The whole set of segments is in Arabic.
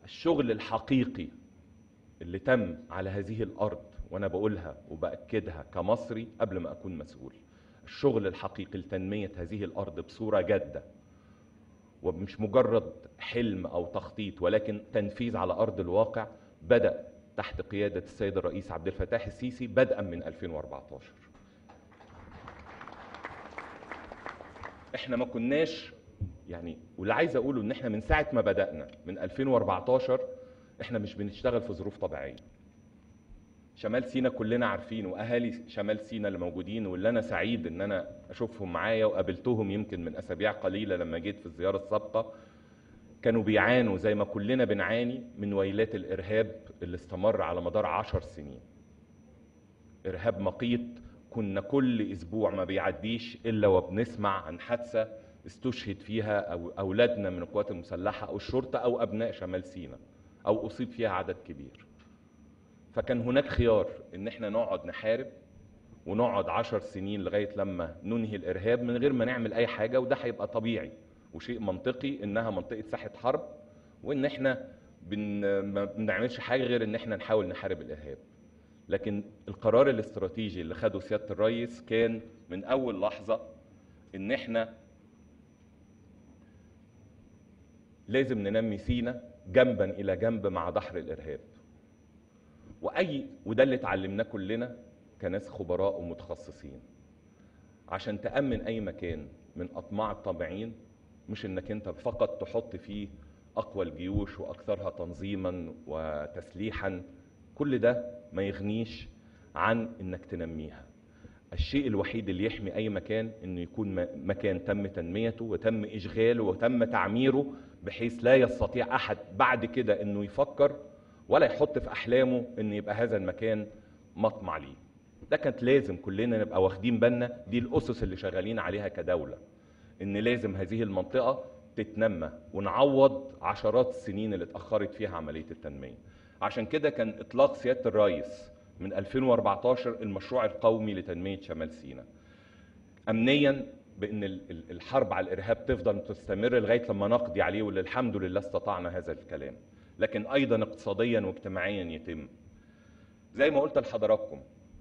الشغل الحقيقي اللي تم على هذه الأرض، وأنا بقولها وبأكدها كمصري قبل ما أكون مسؤول، الشغل الحقيقي لتنمية هذه الأرض بصورة جادة ومش مجرد حلم أو تخطيط ولكن تنفيذ على أرض الواقع، بدأ تحت قيادة السيد الرئيس عبد الفتاح السيسي بدءا من 2014. احنا ما كناش واللي عايز اقوله ان احنا من ساعة ما بدأنا من 2014 احنا مش بنشتغل في ظروف طبيعية. شمال سيناء كلنا عارفين، واهالي شمال سيناء اللي موجودين واللي انا سعيد ان انا اشوفهم معايا وقابلتهم يمكن من اسابيع قليلة لما جيت في الزيارة السابقة، كانوا بيعانوا زي ما كلنا بنعاني من ويلات الارهاب اللي استمر على مدار 10 سنين. ارهاب مقيت، كنا كل اسبوع ما بيعديش الا وبنسمع عن حادثة استشهد فيها أو اولادنا من القوات المسلحة او الشرطة او ابناء شمال سيناء او اصيب فيها عدد كبير. فكان هناك خيار ان احنا نقعد نحارب ونقعد 10 سنين لغاية لما ننهي الارهاب من غير ما نعمل اي حاجة، وده هيبقى طبيعي وشيء منطقي انها منطقة ساحة حرب، وان احنا ما بنعملش حاجة غير ان احنا نحاول نحارب الارهاب. لكن القرار الاستراتيجي اللي خده سيادة الرئيس كان من اول لحظة ان احنا لازم ننمي سيناء جنبا الى جنب مع دحر الارهاب. وده اللي اتعلمناه كلنا كناس خبراء ومتخصصين. عشان تأمن اي مكان من اطماع الطامعين، مش انك انت فقط تحط فيه اقوى الجيوش واكثرها تنظيما وتسليحا، كل ده ما يغنيش عن انك تنميها. الشيء الوحيد اللي يحمي اي مكان انه يكون مكان تم تنميته وتم اشغاله وتم تعميره بحيث لا يستطيع احد بعد كده انه يفكر ولا يحط في احلامه ان يبقى هذا المكان مطمع ليه. ده كانت لازم كلنا نبقى واخدين بالنا، دي الاسس اللي شغالين عليها كدولة، ان لازم هذه المنطقة تتنمى ونعوض عشرات السنين اللي اتأخرت فيها عملية التنمية. عشان كده كان اطلاق سيادة الرئيس من 2014 المشروع القومي لتنمية شمال سيناء، امنيا بان الحرب على الارهاب تفضل تستمر لغاية لما نقضي عليه، واللي الحمد لله استطعنا هذا الكلام، لكن ايضا اقتصاديا واجتماعيا يتم. زي ما قلت لحضراتكم،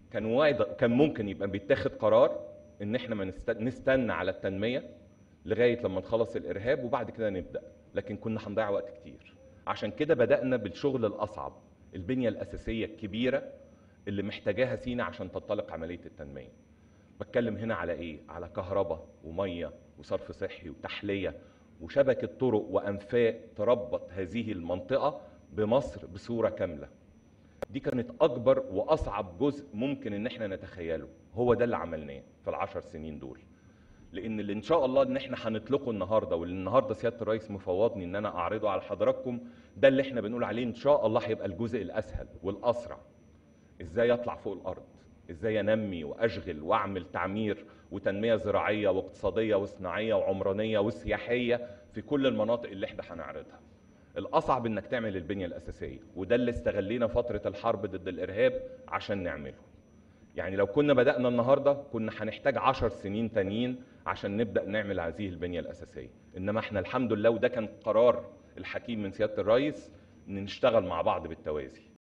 كان ممكن يبقى بيتاخد قرار ان احنا ما نستنى على التنمية لغاية لما نخلص الارهاب وبعد كده نبدأ، لكن كنا هنضيع وقت كتير. عشان كده بدأنا بالشغل الاصعب، البنية الاساسية الكبيرة اللي محتاجاها سيناء عشان تنطلق عملية التنمية. بتكلم هنا على ايه؟ على كهرباء ومية وصرف صحي وتحلية وشبكة طرق وانفاق تربط هذه المنطقة بمصر بصورة كاملة. دي كانت اكبر واصعب جزء ممكن ان احنا نتخيله، هو ده اللي عملناه في ال10 سنين دول. لان اللي ان شاء الله ان احنا هنطلقه النهارده، واللي النهارده سياده الرئيس مفوضني ان انا اعرضه على حضراتكم، ده اللي احنا بنقول عليه ان شاء الله هيبقى الجزء الاسهل والاسرع. ازاي اطلع فوق الارض، ازاي انمي واشغل واعمل تعمير وتنميه زراعيه واقتصاديه وصناعيه وعمرانيه وسياحيه في كل المناطق اللي احنا هنعرضها. الاصعب انك تعمل البنيه الاساسيه، وده اللي استغلينا فتره الحرب ضد الارهاب عشان نعمله. يعني لو كنا بدأنا النهاردة كنا هنحتاج 10 سنين تانيين عشان نبدأ نعمل هذه البنية الأساسية، إنما احنا الحمد لله، وده كان قرار الحكيم من سيادة الرئيس، إن نشتغل مع بعض بالتوازي.